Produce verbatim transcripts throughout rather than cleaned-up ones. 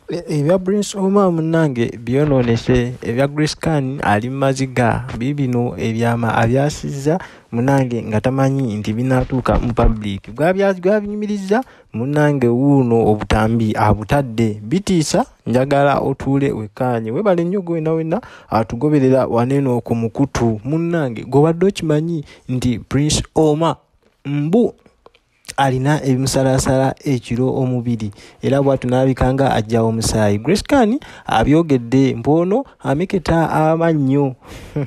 ebya Prince Omar munange byononese ebya Grace Can ali maziga bibino ebyama abyasiza munange nga tamanyi nti binatuuka mu public bwabinyumiriza munange wuuno obutambi abutadde Bitiisa njagala otuule wekanye webale nnyo gwena wena atugoberera waneno ku mukutu munange gobadde okimanyi nti Prince Omar mbu Alina Ebimusalasala Ekiro omubiri era bwatu nabikanga ajja omusaayi Grace Can Abyogedde mpono Ameketa Namanyo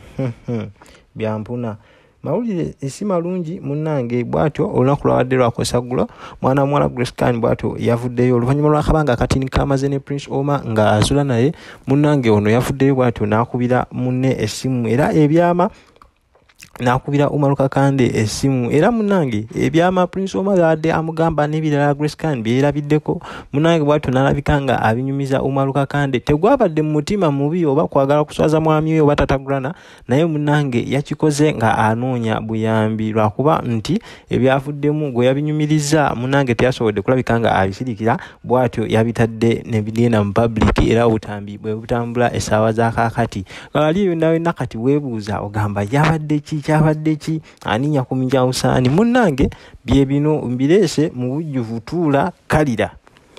byampuna mawulire esi malungi munange bwatyo olunaku lwawadde lwakosaggulo mwana mwala Grace Can bwatyo yavuddeyo oluvannyuma lwakabanga akatini kamaze ne Prince Omar nga azula naye munange ono yavuddeyo bwatyo nakubira munne essimu era ebyama nakubira Omar kakande esimu era munange ebyama Prince Omar yadde amugamba nebirala Grace Can byerabiddeko munange bwatu nalabikanga abinyumiza Omar kakande tegwabadde mu mutima mubi oba kwagala kuswaza mwami we oba tatagulana naye munange yakikoze nga anoonya buyambi lwakuba nti ebyavuddemu gwe yabinyumiriza munange teyasobodde kulabikanga abisirikira bwatyo yabitadde nebigenda mu public era obutambi bwe butambula esaawa za kakati kalaliyo nawe nakati webuuza ogamba yabadde ki kyabadde ki aninya kuminja usaani munange bye bino mbirese mu bujjuvu tuula kalira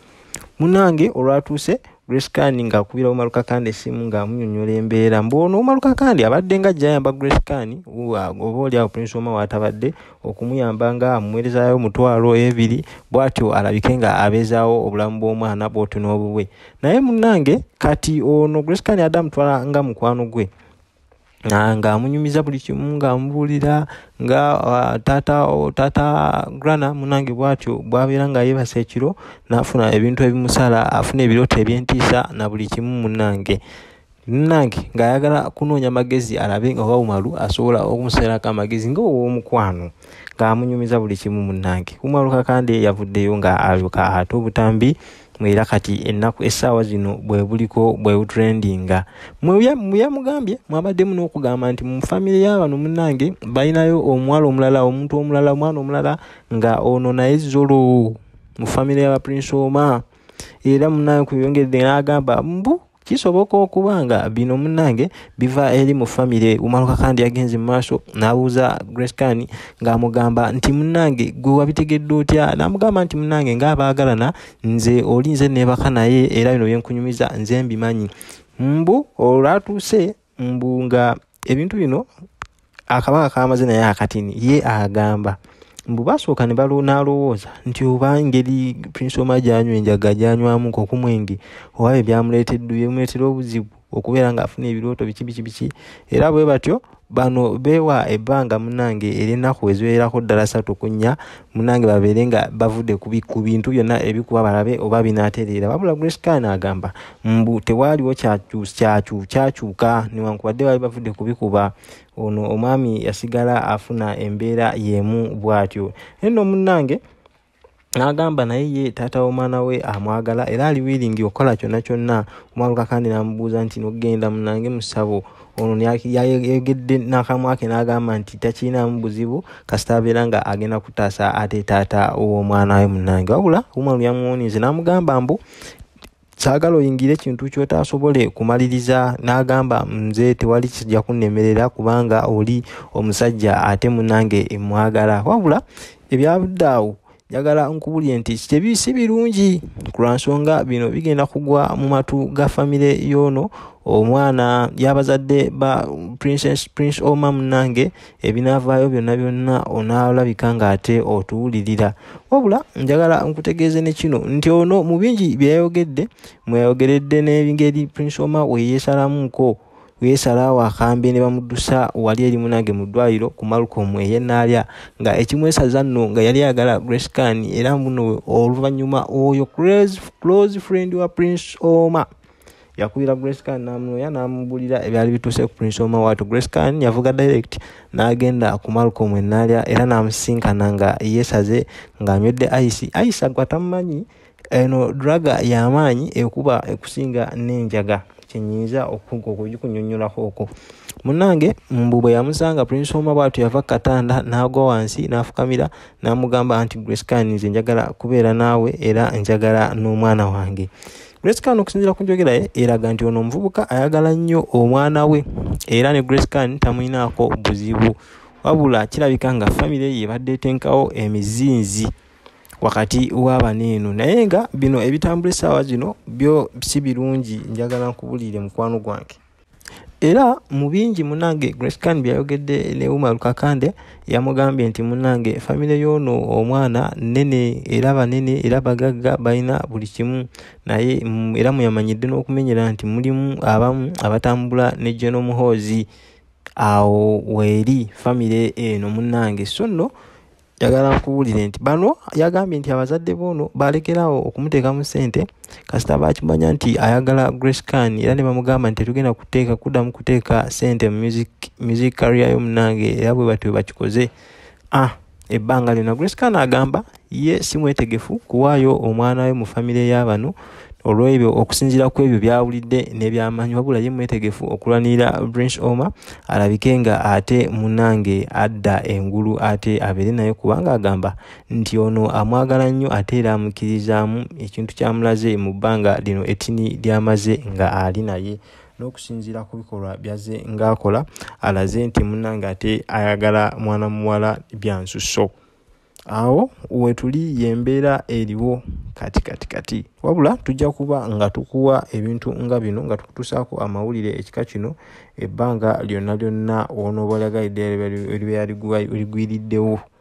munange olwatuuse Grace Can nga kubira Omar kakande simu nga amunyonyola embeera mbono Omar kakande abadde nga jayamba Grace Can oba ya Prince Omar watabadde okumuyamba nga amuwerezayo mutwalo ebiri bwatyo alabike nga abezaawo obulamu bw'omwana bw'otu n'obubwe naye munange kati ono Grace Can adamutwala nga mukwano gwe nga amunyumiza buli kimu nga amubulira nga uh, tata o tata grana munange bwatyo bwabeera nga yebasa ekiro nafuna ebintu ebimusala afuna ebiroto ebyentiisa na buli kimu munange munange nga ayagala kunoonya magezi alabe nga Umaru asobola okumuseerako amagezi nga ow'omukwano nga amunyumiza buli kimu munange Umaru kakande yavuddeyo nga aluka ate obutambi mwera kati ennaku essaawa zino bwe buliko bwe butrendinga muya mugambye mwabadde muno okugamba nti mu family y'abano munange balinayo omwala omulala omuntu omulala omwana omulala nga ono naye zolo mu family y'aba Prince Omar era munange kuyongedde n'agamba mbu kisoboka okubanga bino munange biva eri mu family Omar kakande yagenze mu maaso n'abuuza Grace Can ng'amugamba nti munange gwe wabitegedde otya n'amugamba nti munange ng'abaagalana nze oli nze neebaka naye era bino byenkunyumiza nze mbimanyi mbu olwatuuse mbu nga ebintu bino akabanga kamaze naye akatini ye agamba mbu basooka ne balonaalowooza nti oba ngeri Prince Omar gyanywa enjaga gyanywamu okumwenge oba ebyamuleetedde byemuleetera obuzibu okubeera ng'afuna ebirooto biki biki biki era bwe batyo bano beewa ebbanga munange er'ennaku eziwererako ddala ssatu ku nnya munange babeere nga bavudde ku bintu byonna ebikuba balabe oba binaatereera wabula Grace Can agamba mbu tewaaliwo kyakyuka newankubadde baali bavudde kubikuba ono omwami yasigala afuna embeera yemu bwatyo eno munange n'agamba naye ye taata w'omwana we amwagala era ali wiringi okukola kyonna kyonna Omar kakande n'amubuuza nti nogenda munange mu ssabo ono yayogedde n'akamwa ke n'agamba nti takirinaamu buzibu kasita abeera nga agenda kutaasa ate taata w'omwana we munange wabula Omar yamuwunize n'amugamba mbu saagala oyingire ekintu ky'otaasobole kumaliriza n'agamba nze tewali kijja kunnemerera kubanga oli omusajja ate munange emwagala wabula ebyabuddaawo njagala nkubulye nti si birungi ku lwansonga bino bigenda kugwa mu matu ga famire y'ono omwana y'abazadde ba Princess Prince Omar munange ebinaavaayo byonna byonna onaalabika ng'ate otuwulirira wabula njagala nkutegeeze ne kino nti ono mu bingi byayogedde mweyayogeredde n'ebingeri Prince Omar weyeesalamuko weesalawo akambe ne bamuddusa wali eri munange mu ddwaliro ku Malcolm eyennaalya nga ekimwesaza nno nga yali ayagala Grace Can era muno oluvannyuma oyo close friend wa Prince Omar yakubira Grace Can n'amunoya n'amubulira ebyali bituuse ku Prince Omar watu Grace Can yavuga direct n'agenda ku Malcolm ennaalya era n'amusinkana nga yeesaze ng'anywedde ice ice agwa tamumanyi eno draga y'amaanyi ekuba ekusinga n'enjaga kinyinza okugikunyonyolako okwo Munange mbubwe yamusanga Prince Omar bwatu yava katanda n'agwa wansi n'afukamira n'amugamba anti Grace Khan nze njagala kubeera naawe era njagala n'omwana wange. Grace Khan okusinziira ku njogera ye eraga nti ono omuvubuka ayagala nnyo omwana we era ne Grace Khan tamuyinaako buzibu, wabula kirabika nga famire ye ebadde etenkawo emizinzi wakati w'abaneeno, naye nga bino ebitambula essaawa zino byo si birungi, njagala nkubulire mukwano gwange. Era mu bingi munange Grace Khan byayogedde ne Omar Kakande yamugambye nti munange famire y'ono omwana nene era banene era bagagga balina buli kimu, naye era muyamanyidde n'okumenyera nti mulimu abamu abatambula ne General Muhoozi awo weeri famire eno munange. So nno yagala nkubulire nti bano yagambye nti abazadde bono balekerawo okumuteeka mu ssente kasita bakimanya nti ayagala Grace Khan era ne bamugamba nti tugenda kuteeka kuddamu kuteeka ssente mu music, music career yo munange era bwe batyo bakikoze. Ah, ebbanga lyonna Grace Khan agamba ye si mwetegefu kuwaayo omwana we mu famire y'abano olw'ebyo okusinziira ku ebyo byawulidde n'ebyamanyi, wabula ye mwetegefu okulwanira Prince Omar alabike nga ate munange adda engulu ate abeere naye, kubanga agamba nti ono amwagala nnyo ate era amukirizaamu ekintu kyamulaze mu bbanga lino ettini lyamaze nga ali naye, n'okusinziira ku bikolwa byaze ng'akola alaze nti munange ate ayagala mwana muwala bya nsusso. Awo wetuli yembeera eriwo kati kati kati, wabula tujja kuba nga tukuwa ebintu nga bino nga tukutusaako amawulire ekika kino ebbanga lyonna lyonna onooba olagalidde eribeera ligwiriddewo.